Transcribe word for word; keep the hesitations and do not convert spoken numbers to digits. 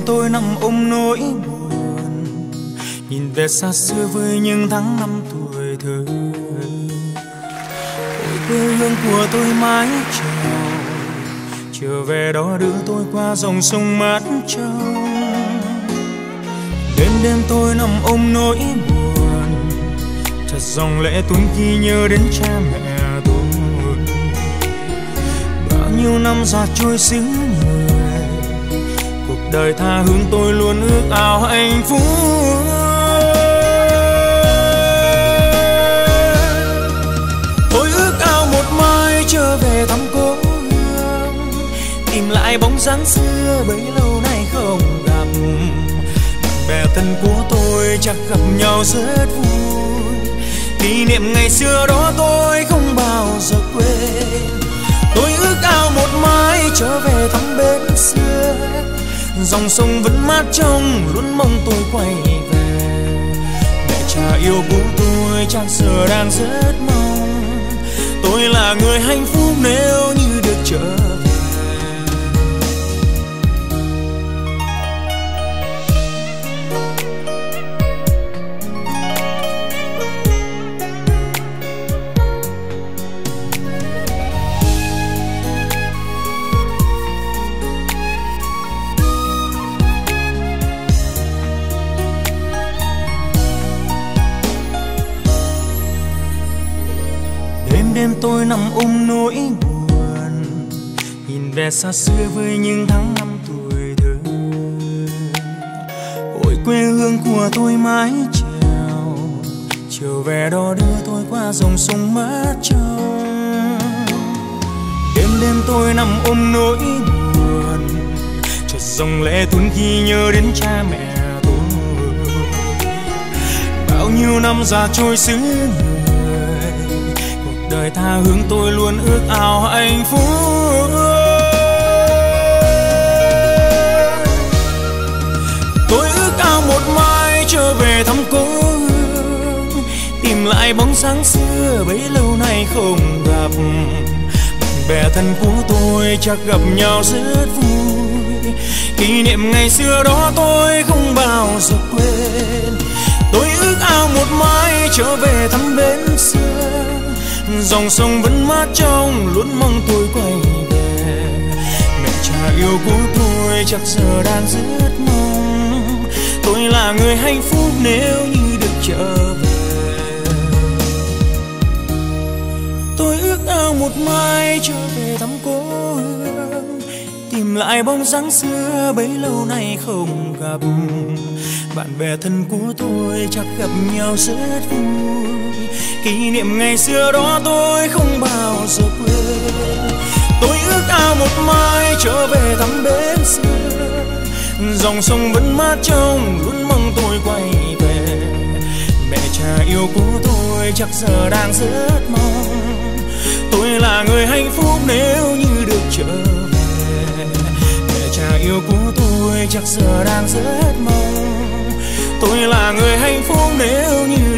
tôi nằm ôm nỗi buồn, nhìn về xa xưa với những tháng năm tuổi thơ. Ôi quê hương của tôi mái chèo, trở về đó đưa tôi qua dòng sông mát trong. Đêm đêm tôi nằm ôm nỗi buồn, chợt dòng lệ tuôn khi nhớ đến cha mẹ tôi. Bao nhiêu năm già trôi xứ người, cuộc đời tha hương tôi luôn ước ao hạnh phúc. Tôi ước ao một mai trở về thăm cố hương, tìm lại bóng dáng xưa bấy lâu nay không gặp. Bạn bè thân của tôi chắc gặp nhau rất vui, kỷ niệm ngày xưa đó tôi không bao giờ quên. Tôi ước ao một mai trở về thăm bến xưa, dòng sông vẫn mát trong luôn mong tôi quay về. Mẹ cha yêu của tôi chắc giờ đang rất mong tôi là người hạnh phúc nếu như được trở về. Đêm tôi nằm ôm nỗi buồn, nhìn về xa xưa với những tháng năm tuổi thơ. Ôi quê hương của tôi mái chèo, chiều về đó đưa tôi qua dòng sông mát trong. Đêm đêm tôi nằm ôm nỗi buồn, chợt dòng lệ tuôn khi nhớ đến cha mẹ tôi. Bao nhiêu năm già trôi xứ đời tha hương tôi luôn ước ao hạnh phúc. Tôi ước ao một mai trở về thăm cố hương, tìm lại bóng dáng xưa bấy lâu nay không gặp. Bạn bè thân của tôi chắc gặp nhau rất vui, kỷ niệm ngày xưa đó tôi không bao giờ quên. Tôi ước ao một mai trở về thăm bến xưa, dòng sông vẫn mát trong luôn mong tôi quay về. Mẹ cha yêu của tôi chắc giờ đang rất mong tôi là người hạnh phúc nếu như được trở về. Tôi ước ao một mai trở về thăm cố hương, tìm lại bóng dáng xưa bấy lâu nay không gặp. Bạn bè thân của tôi chắc gặp nhau rất vui, kỷ niệm ngày xưa đó tôi không bao giờ quên. Tôi ước ao một mai trở về thăm bến xưa, dòng sông vẫn mát trong luôn mong tôi quay về. Mẹ cha yêu của tôi chắc giờ đang rất mong tôi là người hạnh phúc nếu như được trở về. Mẹ cha yêu của tôi chắc giờ đang rất mong tôi là người hạnh phúc nếu như